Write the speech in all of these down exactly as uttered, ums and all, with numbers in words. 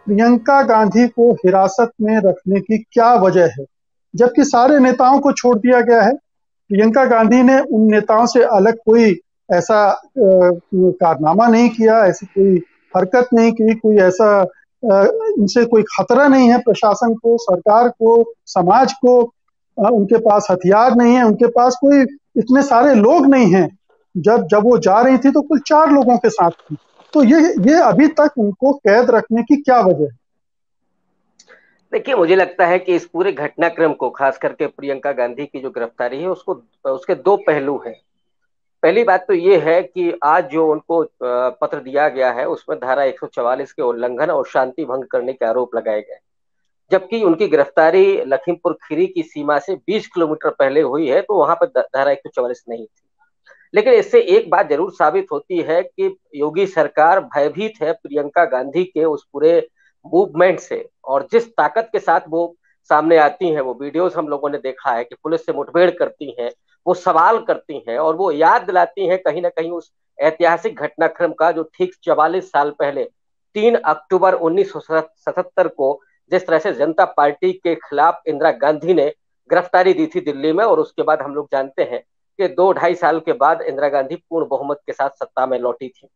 प्रियंका गांधी को हिरासत में रखने की क्या वजह है, जबकि सारे नेताओं को छोड़ दिया गया है। प्रियंका गांधी ने उन नेताओं से अलग कोई ऐसा अ, कारनामा नहीं किया, ऐसी कोई हरकत नहीं की, कोई ऐसा अ, इनसे कोई खतरा नहीं है प्रशासन को, सरकार को, समाज को। अ, उनके पास हथियार नहीं है, उनके पास कोई इतने सारे लोग नहीं हैं। जब जब वो जा रही थी तो कुल चार लोगों के साथ थी। तो ये ये अभी तक उनको कैद रखने की क्या वजह है? देखिए, मुझे लगता है कि इस पूरे घटनाक्रम को, खास करके प्रियंका गांधी की जो गिरफ्तारी है, उसको उसके दो पहलू हैं। पहली बात तो ये है कि आज जो उनको अ, पत्र दिया गया है, उसमें धारा एक सौ चवालीस के उल्लंघन और शांति भंग करने के आरोप लगाए गए, जबकि उनकी गिरफ्तारी लखीमपुर खीरी की सीमा से बीस किलोमीटर पहले हुई है, तो वहां पर धारा एक सौ चवालीस नहीं थी। लेकिन इससे एक बात जरूर साबित होती है कि योगी सरकार भयभीत है प्रियंका गांधी के उस पूरे मूवमेंट से, और जिस ताकत के साथ वो सामने आती हैं, वो वीडियोस हम लोगों ने देखा है कि पुलिस से मुठभेड़ करती हैं, वो सवाल करती हैं और वो याद दिलाती हैं कहीं ना कहीं उस ऐतिहासिक घटनाक्रम का, जो ठीक चवालीस साल पहले तीन अक्टूबर उन्नीस सौ सतहत्तर को जिस तरह से जनता पार्टी के खिलाफ इंदिरा गांधी ने गिरफ्तारी दी थी दिल्ली में, और उसके बाद हम लोग जानते हैं कि दो ढाई साल के बाद इंदिरा गांधी पूर्ण बहुमत के साथ सत्ता में लौटी थी।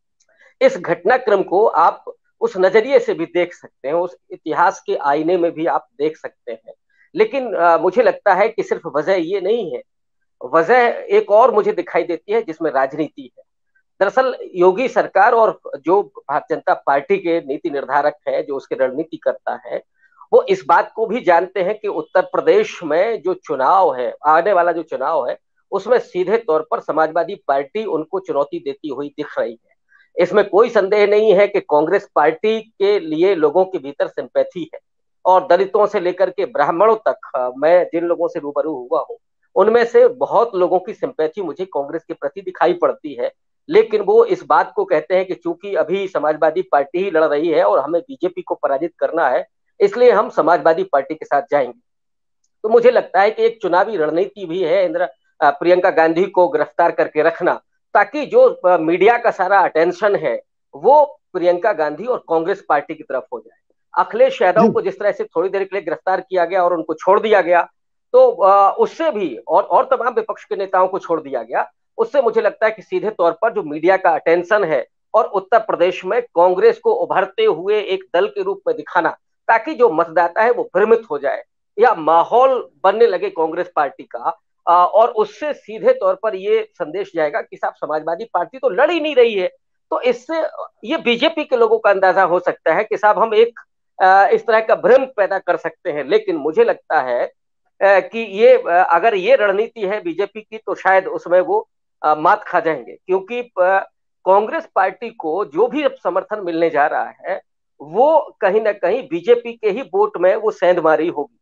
इस घटनाक्रम को आप उस नजरिए से भी देख सकते हैं, उस इतिहास के आईने में भी आप देख सकते हैं। लेकिन आ, मुझे लगता है कि सिर्फ वजह ये नहीं है, वजह एक और मुझे दिखाई देती है जिसमें राजनीति है। दरअसल योगी सरकार और जो भारतीय जनता पार्टी के नीति निर्धारक है, जो उसके रणनीति करता है, वो इस बात को भी जानते हैं कि उत्तर प्रदेश में जो चुनाव है, आने वाला जो चुनाव है, उसमें सीधे तौर पर समाजवादी पार्टी उनको चुनौती देती हुई दिख रही है। इसमें कोई संदेह नहीं है कि कांग्रेस पार्टी के लिए लोगों के भीतर सिंपैथी है, और दलितों से लेकर के ब्राह्मणों तक, मैं जिन लोगों से रूबरू हुआ हूं, उनमें से बहुत लोगों की सिंपैथी मुझे कांग्रेस के प्रति दिखाई पड़ती है। लेकिन वो इस बात को कहते हैं कि चूंकि अभी समाजवादी पार्टी ही लड़ रही है और हमें बीजेपी को पराजित करना है, इसलिए हम समाजवादी पार्टी के साथ जाएंगे। तो मुझे लगता है कि एक चुनावी रणनीति भी है इंदिरा प्रियंका गांधी को गिरफ्तार करके रखना, ताकि जो मीडिया का सारा अटेंशन है वो प्रियंका गांधी और कांग्रेस पार्टी की तरफ हो जाए। अखिलेश यादव जी। को जिस तरह से थोड़ी देर के लिए गिरफ्तार किया गया और उनको छोड़ दिया गया, तो उससे भी, और और तमाम विपक्ष के नेताओं को छोड़ दिया गया, उससे मुझे लगता है कि सीधे तौर पर जो मीडिया का अटेंशन है, और उत्तर प्रदेश में कांग्रेस को उभरते हुए एक दल के रूप में दिखाना, ताकि जो मतदाता है वो भ्रमित हो जाए या माहौल बनने लगे कांग्रेस पार्टी का, और उससे सीधे तौर पर ये संदेश जाएगा कि साहब समाजवादी पार्टी तो लड़ ही नहीं रही है। तो इससे ये बीजेपी के लोगों का अंदाजा हो सकता है कि साहब हम एक इस तरह का भ्रम पैदा कर सकते हैं। लेकिन मुझे लगता है कि ये, अगर ये रणनीति है बीजेपी की, तो शायद उसमें वो मात खा जाएंगे, क्योंकि कांग्रेस पार्टी को जो भी अब समर्थन मिलने जा रहा है, वो कहीं ना कहीं बीजेपी के ही वोट में वो सेंधमारी होगी।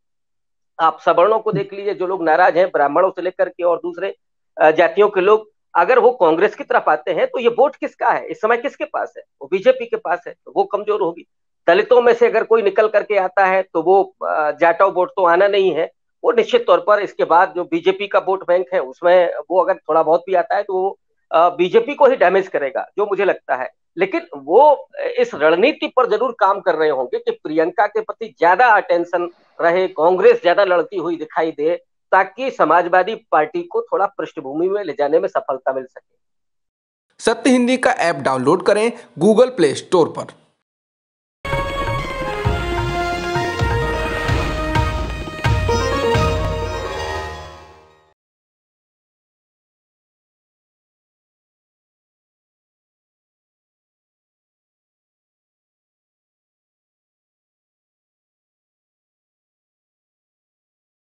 आप सवर्णों को देख लीजिए, जो लोग नाराज हैं, ब्राह्मणों से लेकर के और दूसरे जातियों के लोग, अगर वो कांग्रेस की तरफ आते हैं तो ये वोट किसका है इस समय, किसके पास है? वो बीजेपी के पास है, तो वो कमजोर होगी। दलितों में से अगर कोई निकल करके आता है तो वो जाटव वोट तो आना नहीं है, वो निश्चित तौर पर इसके बाद जो बीजेपी का वोट बैंक है उसमें वो अगर थोड़ा बहुत भी आता है तो वो बीजेपी को ही डैमेज करेगा, जो मुझे लगता है। लेकिन वो इस रणनीति पर जरूर काम कर रहे होंगे कि प्रियंका के प्रति ज्यादा अटेंशन रहे, कांग्रेस ज्यादा लड़ती हुई दिखाई दे, ताकि समाजवादी पार्टी को थोड़ा पृष्ठभूमि में ले जाने में सफलता मिल सके। सत्य हिंदी का ऐप डाउनलोड करें गूगल प्ले स्टोर पर।